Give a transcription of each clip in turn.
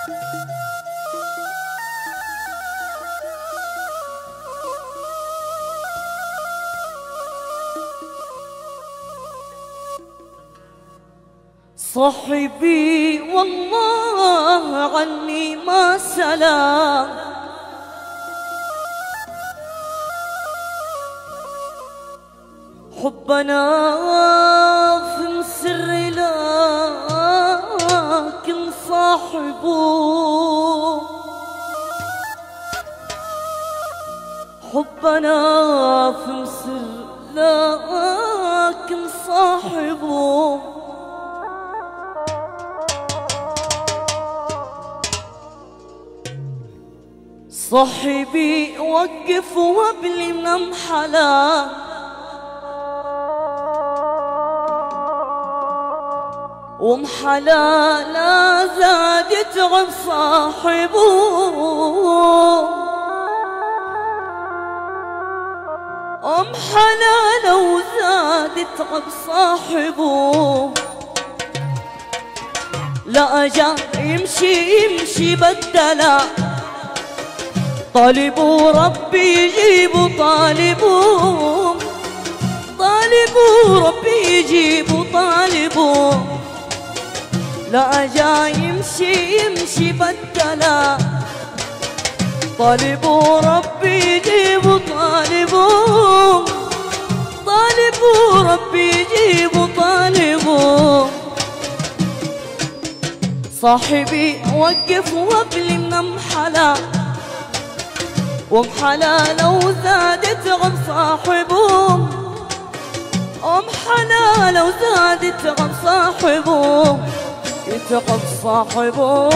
صاحبي والله عني ما سلام، حبنا في السر لكن صاحبه، حبنا في السر لكن صاحبه. صاحبي وقف وابلي من حلا، ومحلا لا زاد يتعب صاحبه، ومحلا لو زاد يتعب صاحبه. لا أجا يمشي بدلا، طالبوا ربي يجيبوا طالبوا، طالبوا ربي يجيبوا طالبوا. لا أجا يمشي بدلا، طالبوا ربي يجيبوا طالبوا، طالبوا ربي يجيبوا طالبوا. صاحبي وقف وابلي من محلا، ومحلا لو زاد يتعب صاحبه، ومحلا لو زاد يتعب صاحبه، يتعب صاحبه.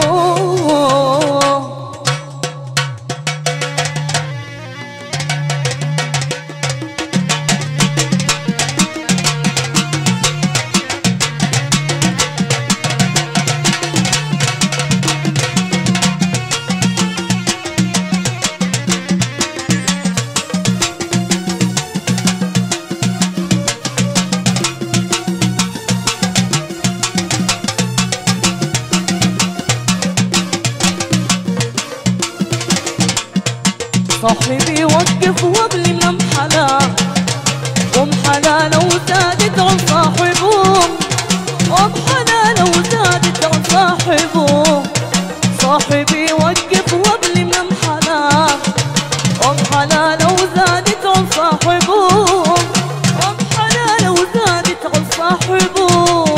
صاحبي وقف وابلي من محلا، ومحلا لو زادت عن صاحبه، ومحلا لو زادت عن صاحبه. صاحبي وقف وابلي من محلا، ومحلا لو زادت عن صاحبه، ومحلا لو زادت عن صاحبه.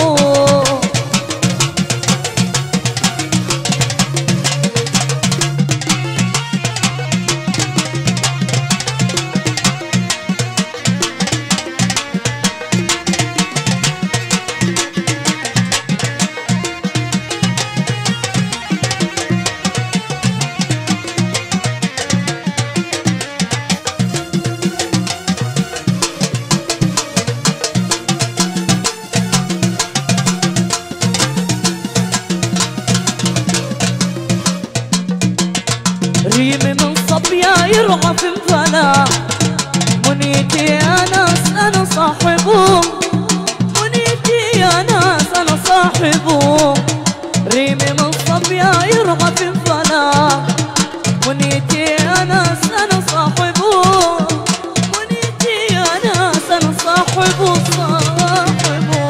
ريمي من صبيا يرعى في مفلا، منيتي يا ناس أنا صاحبه، منيتي يا ناس أنا صاحبه. ريمي من صبيا يرعى في مفلا، منيتي يا ناس أنا صاحبه، منيتي يا ناس أنا صاحبه صاحبه.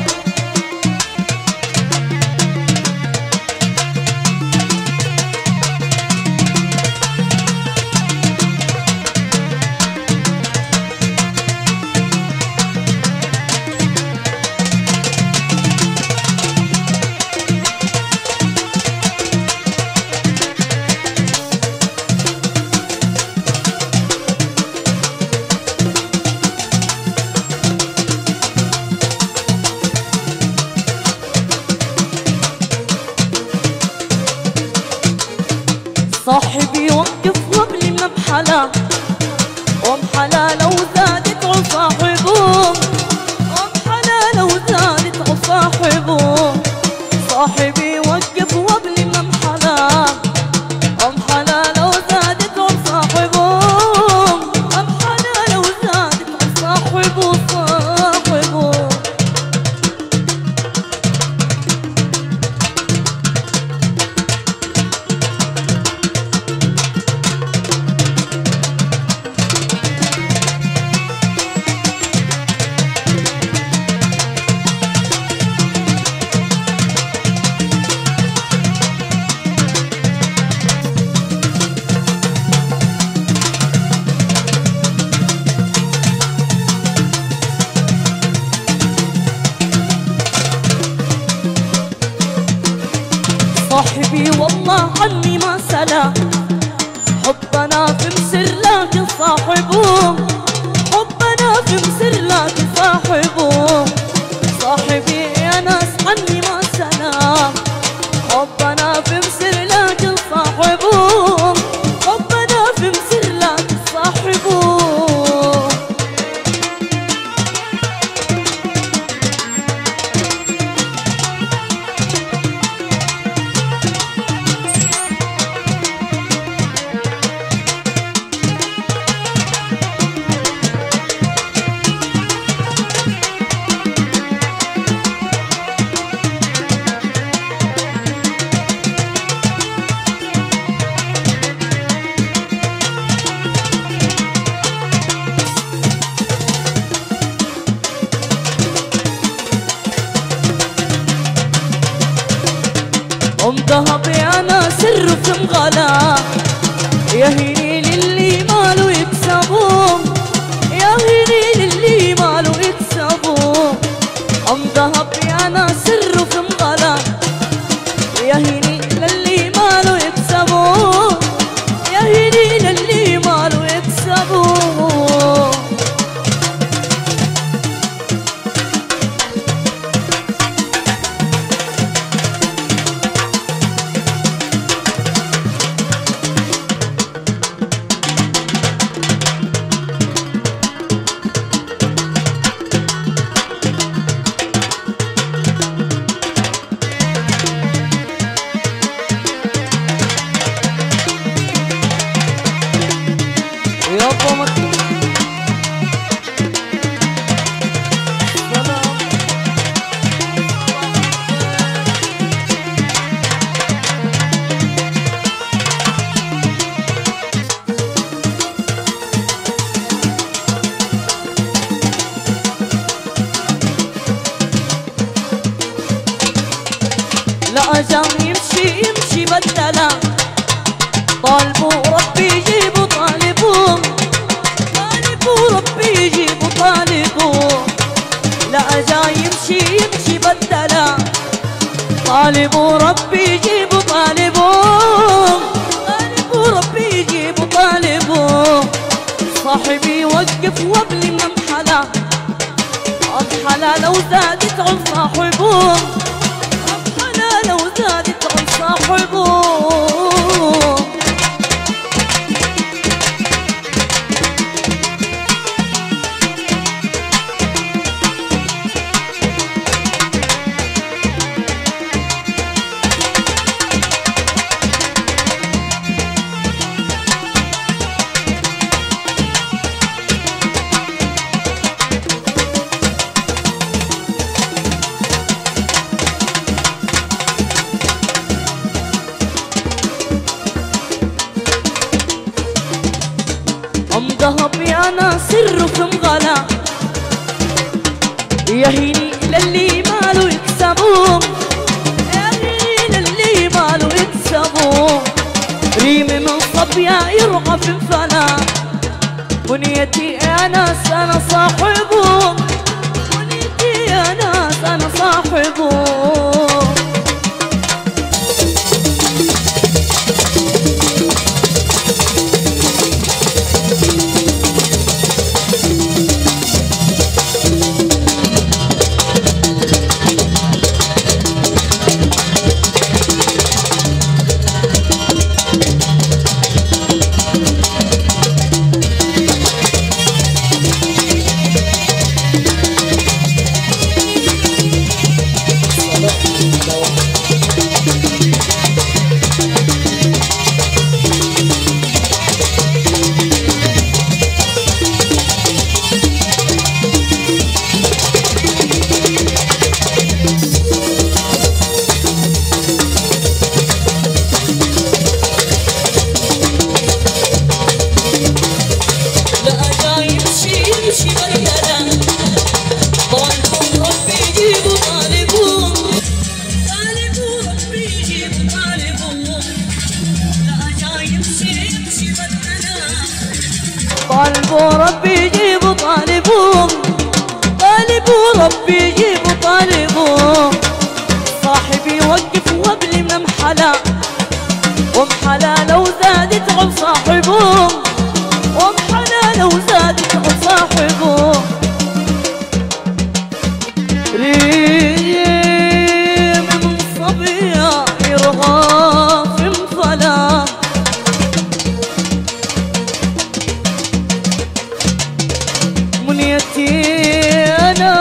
صاحبي وقف وابلي من محلا، ومحلا لو زادت عن صاحبه، ومحلا لو زادت عن صاحبه. صاحبي وقف وابلي من محلا، ومحلا لو زادت عن صاحبه، ومحلا لو زادت عن صاحبه صاحبه. صاحبي والله عني ما سلا، حبنا في مسر لكن صاحبه، حبنا في مسر لكن صاحبه، صاحبي يا ناس عني ما سلا، حبنا في مسر لكن صاحبه، حبنا في مسر لكن صاحبه. ذهب يا ناس سر في مغلا، يا هيني للي ماله يكسبوه، يا هيني للي ماله يكسبوه. ذهب يا ناس سر في مغلا، يا هيني للي ماله يكسبوه، يا هيني للي ماله يكسبوه. لا جام يمشي بدلا، طالبوا ربي يجيبوا طالبوا، طالبوا ربي يجيبوا طالبوا. لا جا يمشي بدلا، طالبوا ربي يجيبوا طالبوا، طالبوا ربي يجيبوا طالبوا. صاحبي وقف وابلي من حلا، حلا لو زادت عن صاحبه، لو زادت عن صاحبه. ذهب يا ناس سر في مغلا، يا هيني للي ماله يكسبوه، يا هيني للي ماله يكسبوه. ريم من صبيا يرعى في فلا، بنيتي يا ناس انا صاحبه، بنيتي يا ناس انا صاحبه. طالبوا ربي يجيبوا طالبوا، طالبوا ربي يجيبوا طالبوا. صاحبي وقف وابلي من محلا، ام حلالة وزادت عم صاحبهم، ام حلالة وزادت عم صاحبهم. ريم من صبية يرغب انفلا، منيتي انا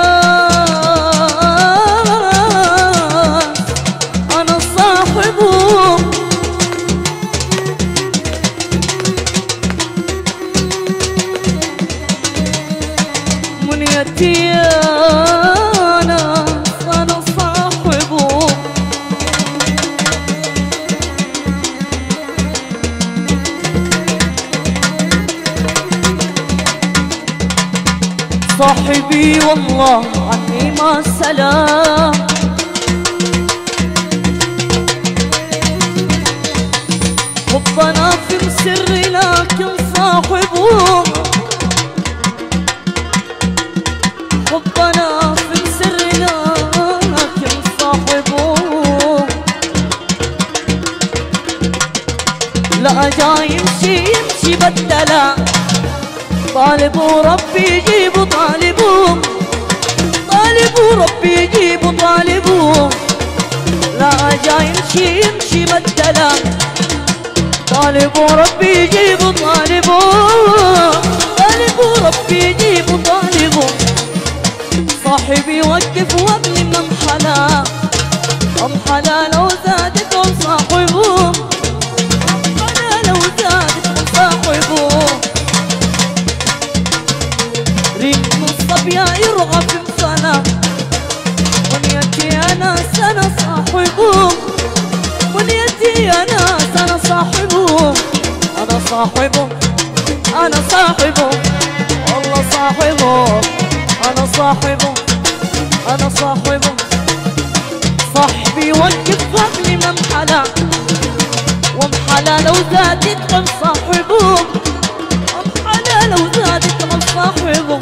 صاحبهم. منيتي انا صاحبهم. صاحبي والله عني ما سلام، حبنا في سر لكن صاحبهم، حبنا في سر لكن صاحبهم. لا جاي يمشي بدلا، طالبوا ربي يجيبوا طالبوه، طالبوا ربي يجيبوا طالبوه. لا جاي يمشي بدلا، طالبوا ربي يجيبوا طالبوه، طالبوا ربي يجيبوا طالبوه. صاحبي وقف وابني من حلا، ام حلالة وزادت ام صاحبوه، ام حلالة وزادت ام صاحبوه. ريم الصبية يرغب بمصنع، منيتي انا سنة صاحبوه، منيتي انا سنة صاحبوه. انا صاحبه انا صاحبه والله صاحبه، انا صاحبه انا صاحبه. صاحبي وقف وابني من حلا، وام حلالة وزادت عم صاحبه، ام حلالة وزادت عم صاحبه.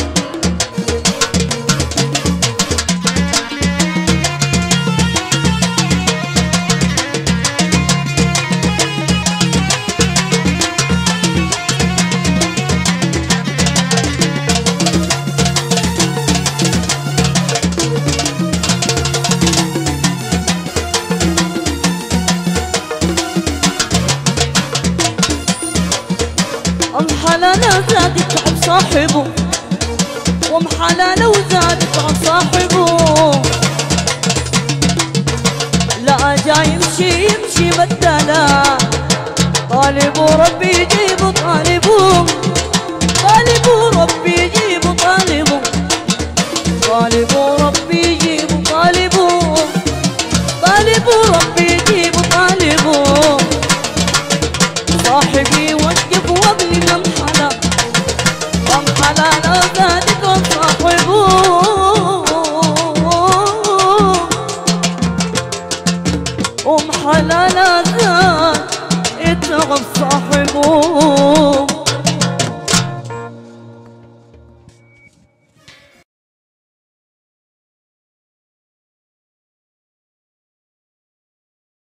ام حلالة وزادت عم صاحبه، وام حلالة وزادت عم صاحبه. لا جاي يمشي بدلا، طالبوا ربي يجيبوا طالبوه، طالبوا ربي يجيبوا طالبوه، طالبوا ربي يجيبوا طالبوه، طالبوا ربي يجيبوا طالبوه. صاحبي وقف وابني من حلا، ام حلالة زادت ام صاحبوه، ام حلالة زادت ام صاحبوه.